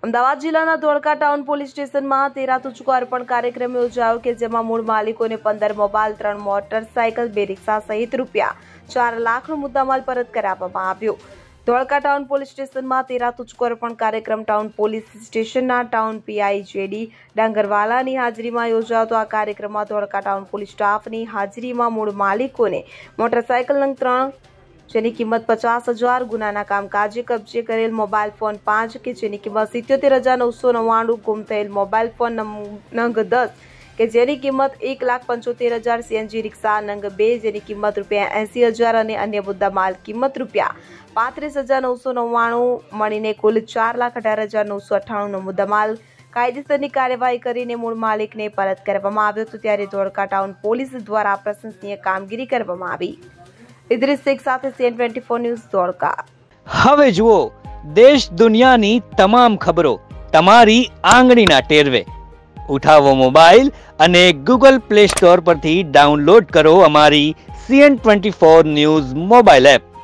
અમદાવાદ જિલ્લાના Dholka town police સ્ટેશનમાં 13 તુચકો અર્પણ કાર્યક્રમ યોજાયો કે જેમાં મૂળ માલિકોને 15 મોબાઈલ, 3 મોટરસાયકલ, 2 રિક્ષા સહિત રૂપિયા 4 લાખનો મુદ્દામાલ પરત કરાવવામાં આવ્યો। ધોળકા ટાઉન પોલીસ સ્ટેશનમાં 13 તુચકો અર્પણ કાર્યક્રમ ટાઉન પોલીસ સ્ટેશનના ટાઉન પીઆઈ જેડી ડાંગરવાલાની હાજરીમાં યોજાયો। તો આ કાર્યક્રમમાં ધોળકા ટાઉન પોલીસ સ્ટાફની હાજરીમાં મૂળ માલિકોને મોટરસાયકલ નંગ 3 જેની કિંમત 50,000, ગુનાના કામકાજે કબજે કરેલ મોબાઈલ ફોન 5 કે જેની કિંમત 77,999, ગુમ થયેલ મોબાઈલ ફોન નંગ 10 કે જેની કિંમત 1,75,000, સીએનજી રિક્ષા નંગ 2 જેની કિંમત ₹80,000 અને અન્ય મુદ્દામાલ કિંમત ₹35,999 મળીને કુલ 4,18,998નો મુદ્દામાલ કાયદેસરની કાર્યવાહી કરીને મૂળ માલિકને પરત કરવામાં આવ્યો હતો। ત્યારે ધોળકા ટાઉન પોલીસ દ્વારા પ્રશંસનીય કામગીરી કરવામાં આવી। ઇદ્રીસ શેખ સાથે CN24 ન્યૂઝ ધોળકા। હવે જુઓ દેશ દુનિયાની તમામ ખબરો તમારી આંગળીના ટેરવે। ઉઠાવો મોબાઈલ અને ગૂગલ પ્લે સ્ટોર પરથી ડાઉનલોડ કરો અમારી CN24 ન્યૂઝ મોબાઈલ એપ।